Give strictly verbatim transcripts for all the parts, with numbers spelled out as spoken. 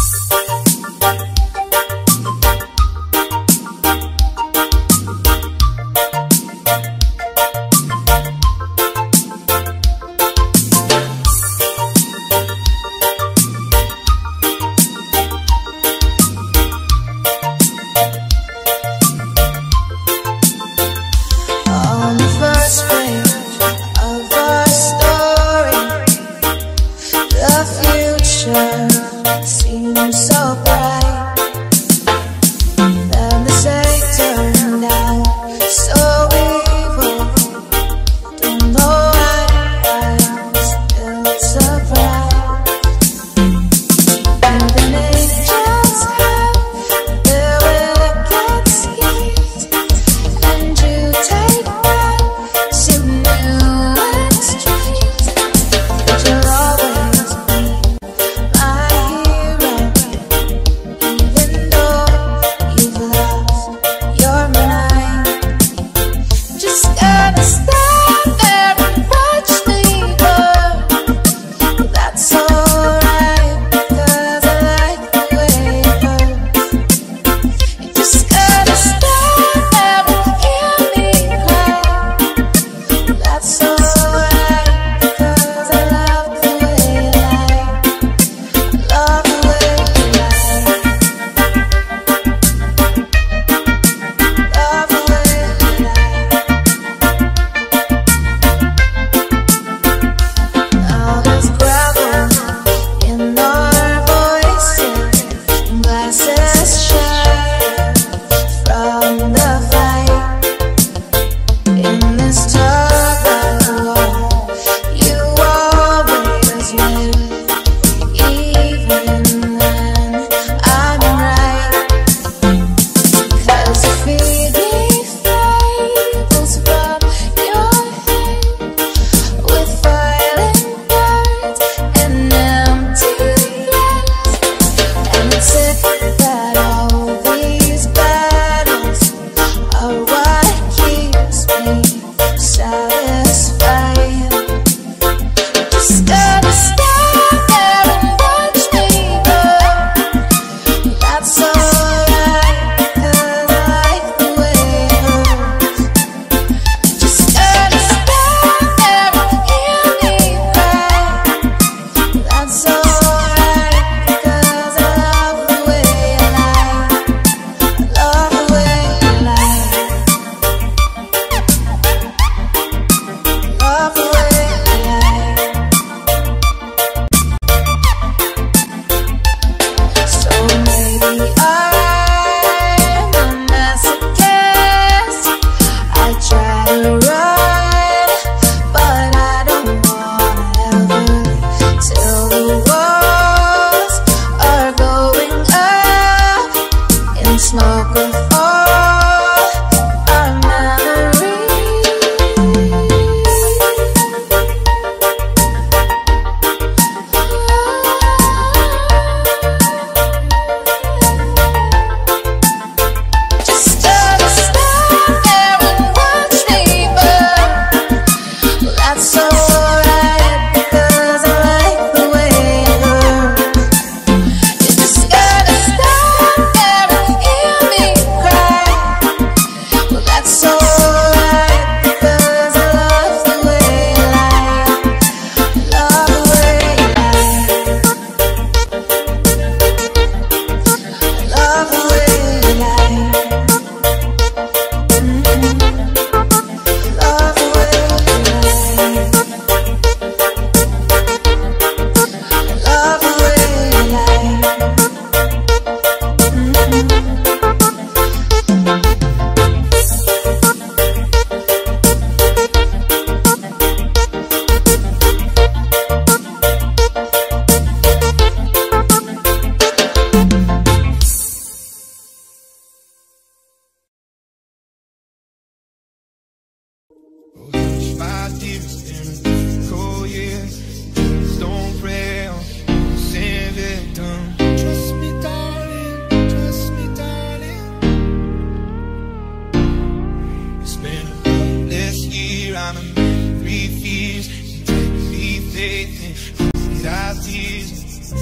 Trust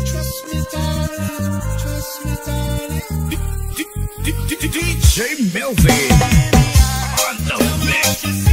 me, darling. Trust me, darling. D J Melvin on the mix.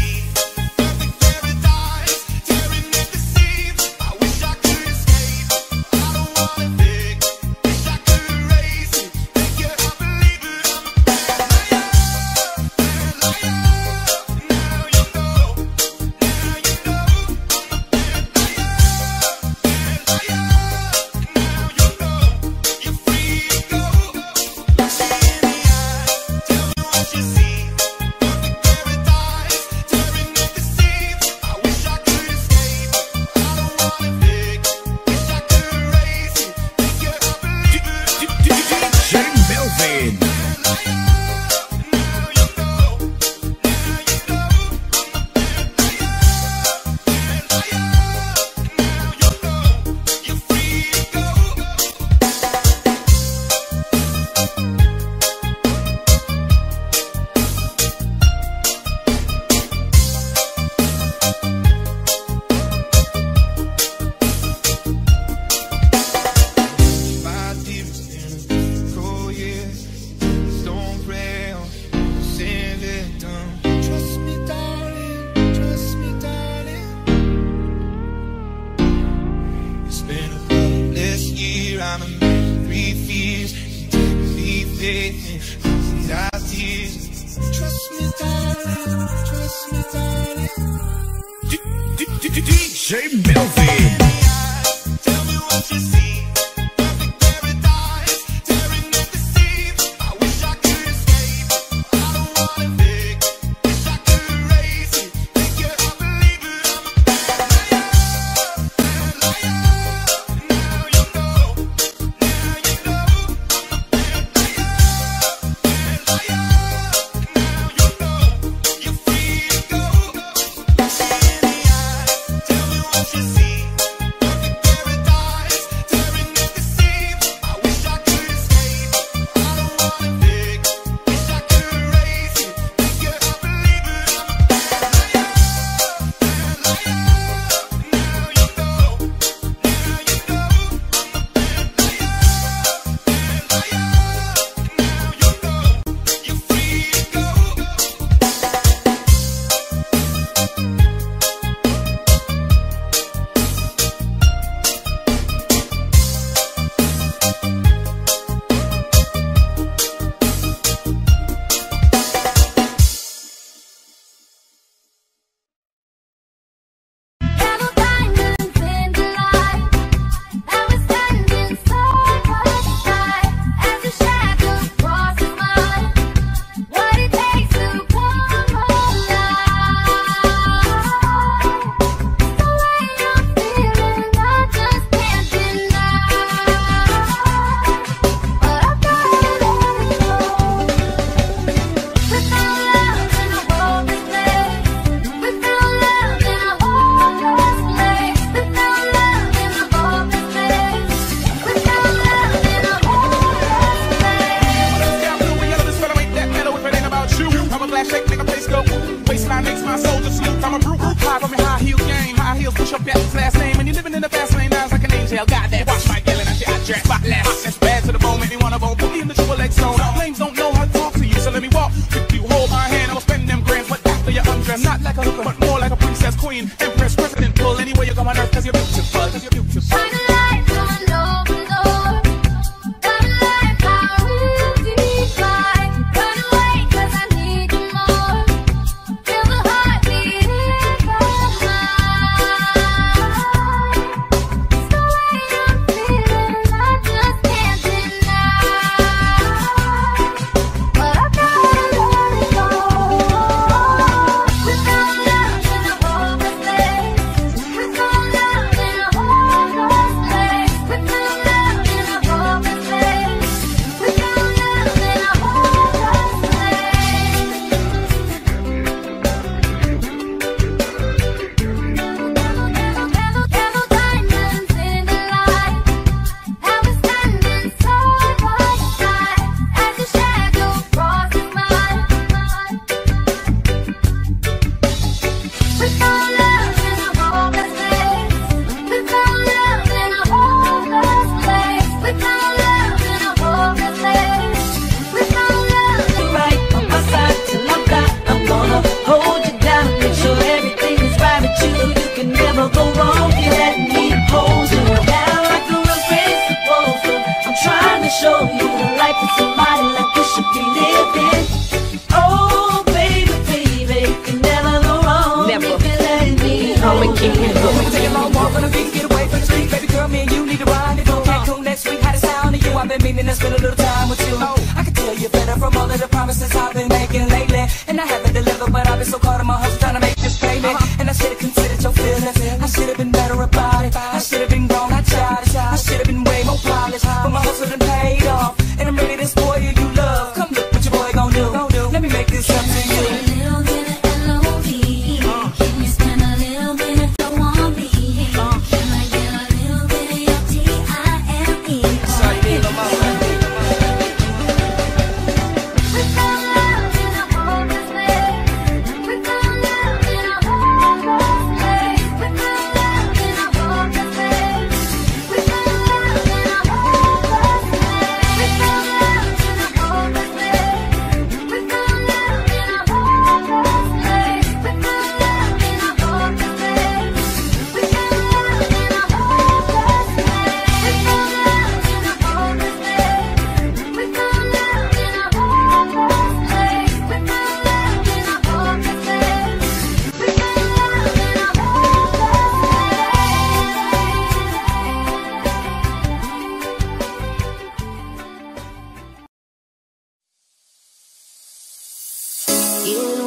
D J Melvin. Tell me what you see. Perfect paradise, tearing at the seams. I wish I could escape. I don't wanna think. Wish I could erase it. Think you're a believer. I'm a bad liar, bad liar. Now you know. Now you know. I'm a bad liar, bad liar. Now you know. You're free to go. See in the eyes. Tell me what you see.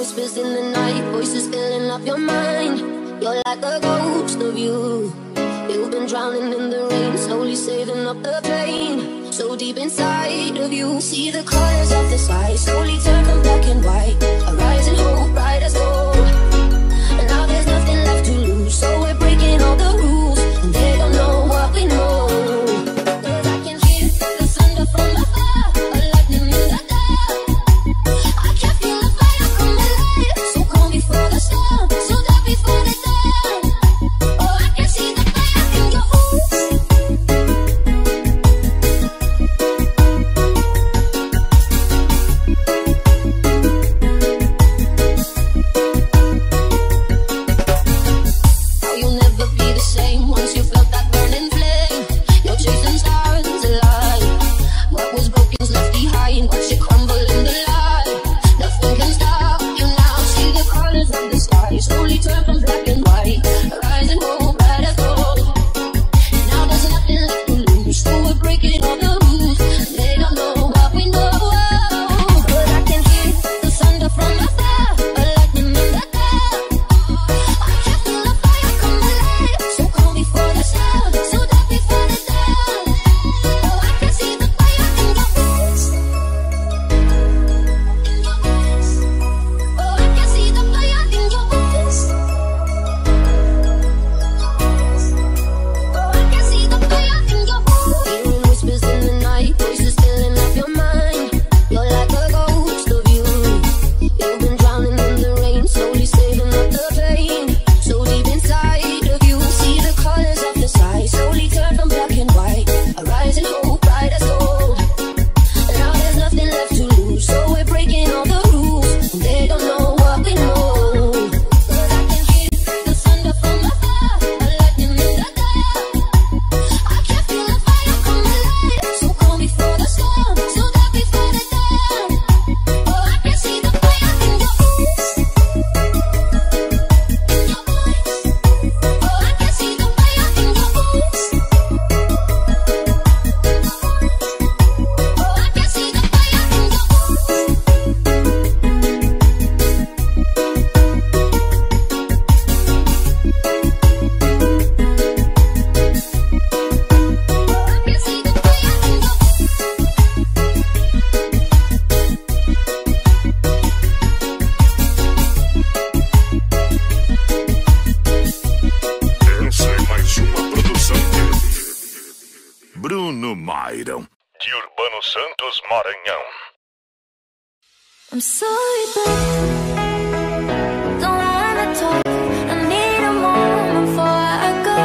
whispers in the night, voices filling up your mind. You're like a ghost of you. You've been drowning in the rain, slowly saving up the pain. So deep inside of you, see the colors of the sky slowly turn from black and white. A rising hope, bright as gold. And now there's nothing left to lose, so we're breaking all the rules, and they don't know what we know. 'Cause I can hear the thunder from afar, a lightning in the dark. I can feel the fire come alive, so calm before the storm, so dark before the dawn. Oh, I can see the fire in your eyes. How you'll never be the same once you felt that burning flame. You're chasing stars alive. What was broken's left behind, watch it crumble in the light. Nothing can stop you now. See the colors of the sky slowly turn from black and white. A rising hope, bright as gold. Now there's nothing left to lose, so we're breaking all the rules. They don't know what we know. But I can hear the thunder from afar, a lightning in the dark. I can feel the fire come alive, so calm before the storm, so dark before the dawn. Oh, I can see the fire in your eyes. In your eyes. Oh, I can see the fire in your eyes. Oh, I can see the fire in your eyes. Hearing whispers in the night, voices filling up your mind. You're like a ghost of you. You've been drowning in the rain, slowly saving up the pain. So deep inside of you, see the colors of the sky slowly turn from black and white. A rising hope, bright as gold. And now there's nothing left to lose, so we're breaking all the rules, and they don't know what we know. 'Cause I can hear the thunder from afar, a lightning in the dark. I can feel the fire come alive, so calm before the storm, so dark before the dawn. Oh, I can see the fire in your eyes. In your eyes. Oh, I can see the fire in your eyes. Oh, I can see the fire in your eyes. I can see the fire in your Essa é mais uma produção dele. Bruno Mairon, de Urbano Santos, Maranhão. I'm sorry, but don't wanna talk. I need a moment before I go.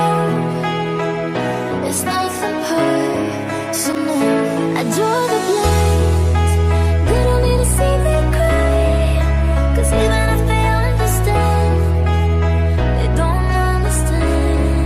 It's nothing personal. I draw the blinds. They don't need to see me cry. 'Cause even if they understand, they don't understand.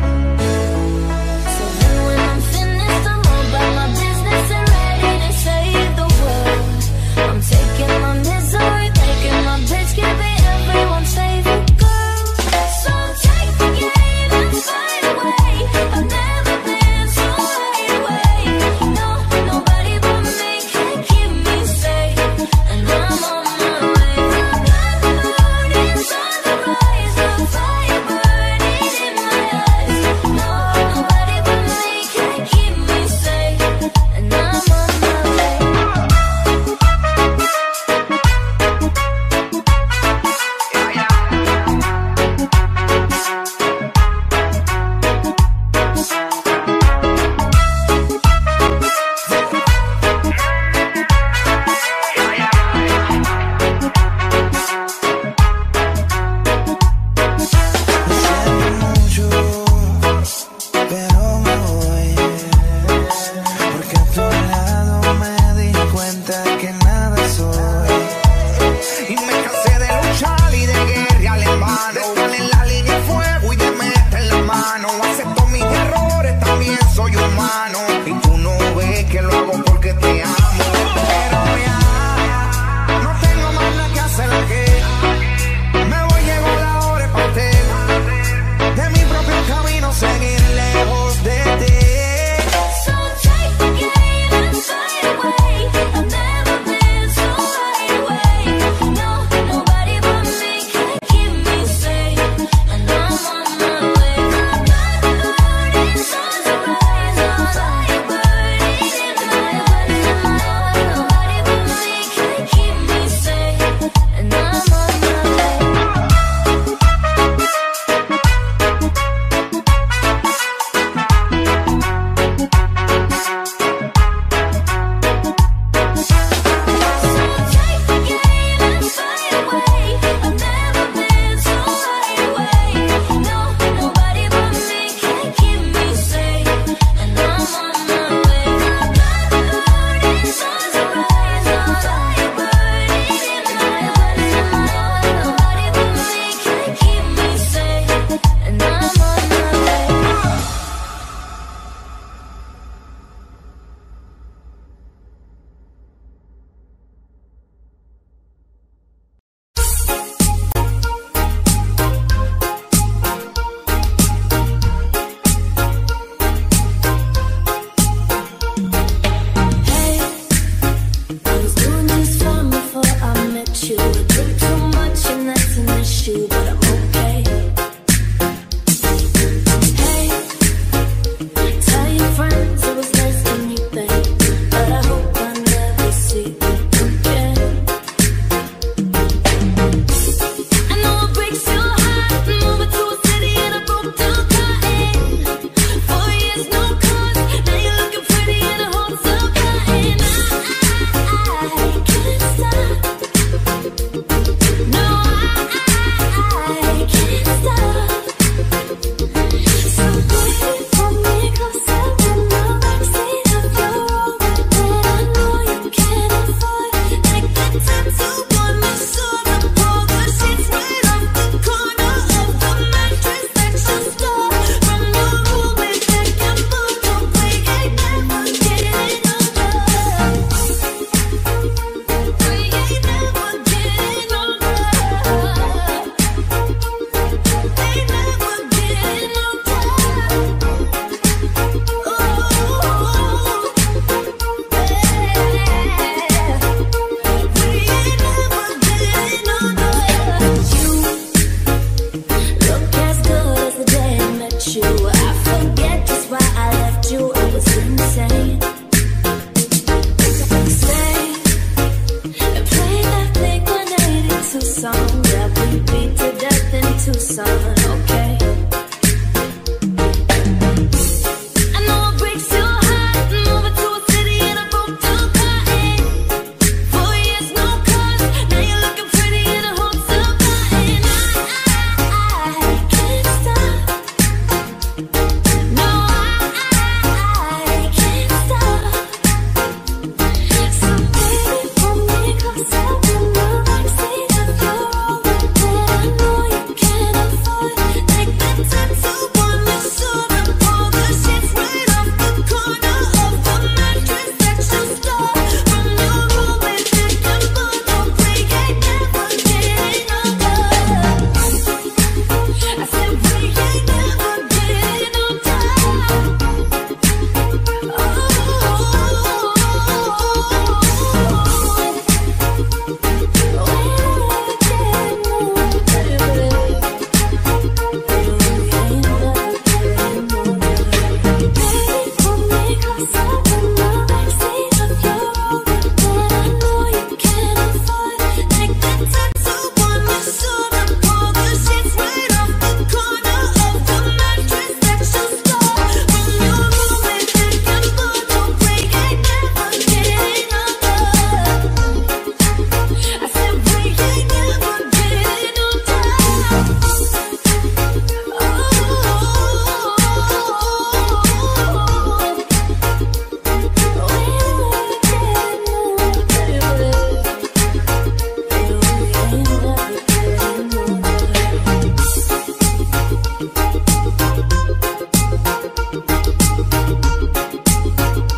So then when I'm finished, I'm all about my business and ready to save the world. I'm taking my misery, making my bitch, giving everyone's favorite girl. So take the game and find a way. I've never been so wide awake. No, nobody but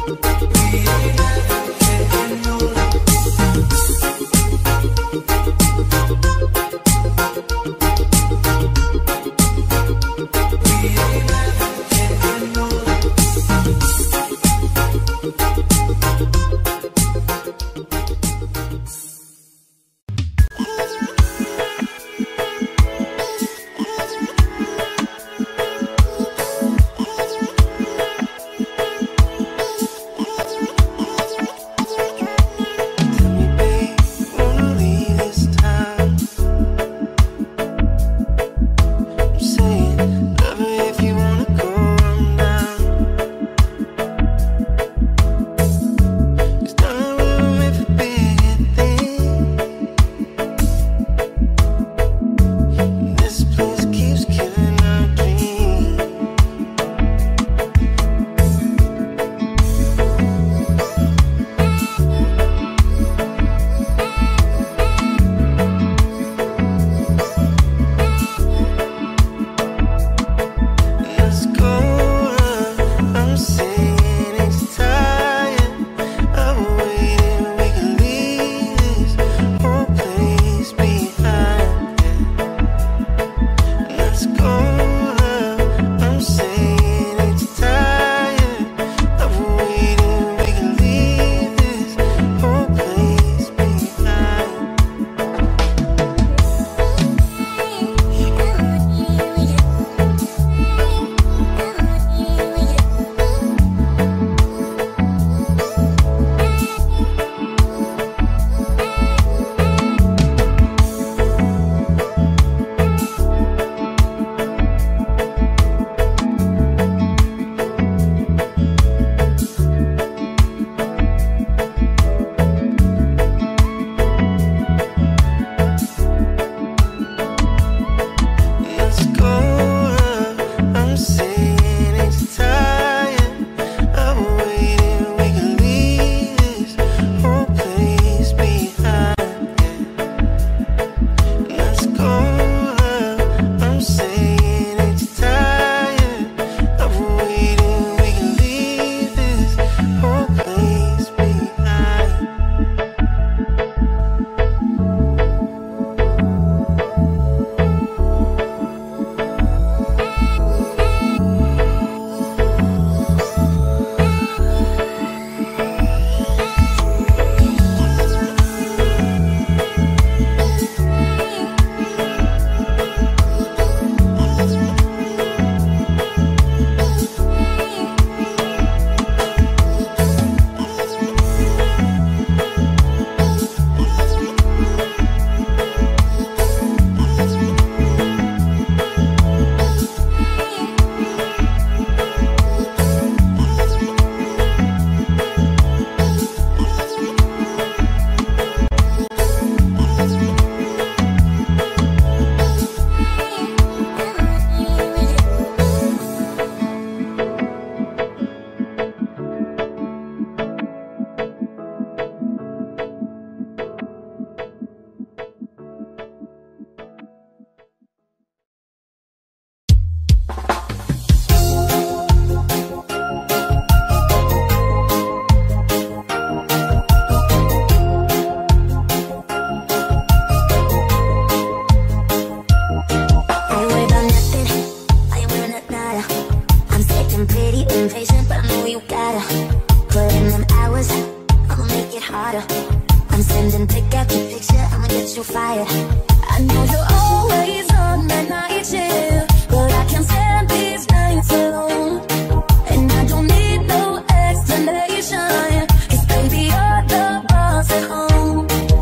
you fired. I know you're always on that night shift, but I can't stand these nights alone. And I don't need no explanation, 'cause baby you're the boss at home.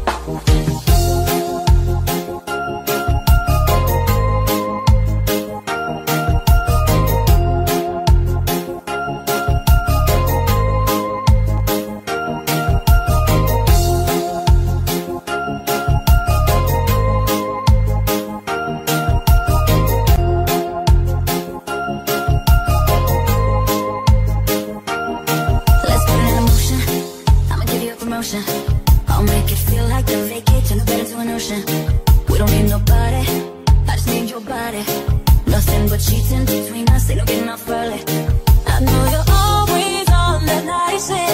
I'll make it feel like a vacate, turn the bed into an ocean. We don't need nobody, I just need your body. Nothing but cheating between us, ain't no getting off early. I know you're always on that night shift.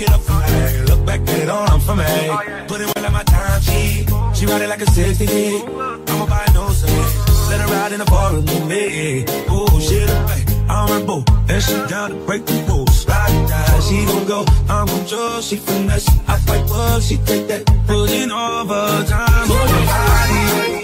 it up for me. Look back at it all, I'm for me. Put it well at my time, she She ride it like a sixty gig. I'ma buy no second. Let her ride in the bar with me. Oh shit, I'm a boo, and she down to break the rules. Ride or die, she gon' go, I'm gon' judge, she finesse. I fight bugs, she take that, putting overtime on her body.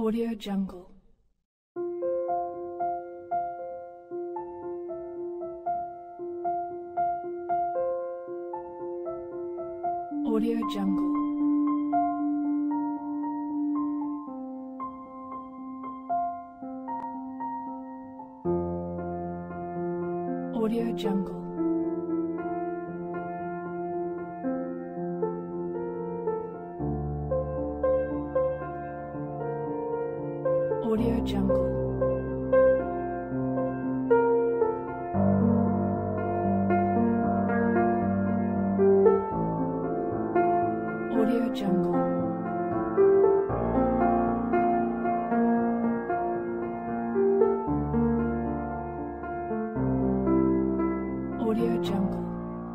Audio Jungle. Audio Jungle. Audio Jungle. Audio Jungle. Audio Jungle. Audio Jungle.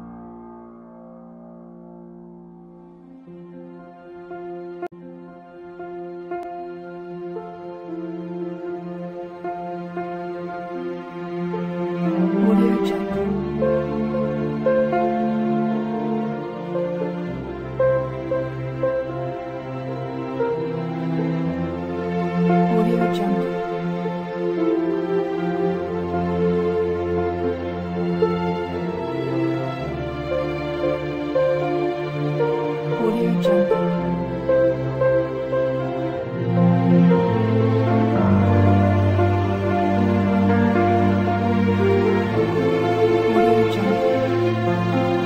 Audio Jungle. Audio Jungle. Audio Jungle. Audio Jungle.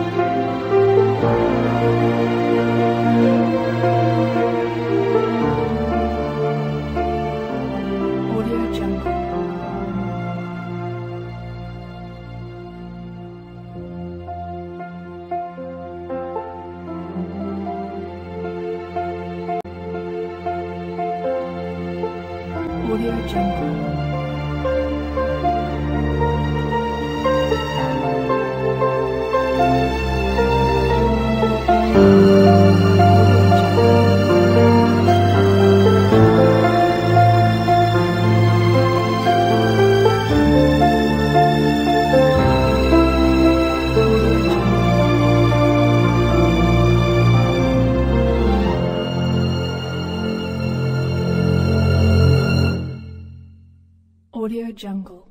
Audio Jungle. Audio Jungle. Audio Jungle.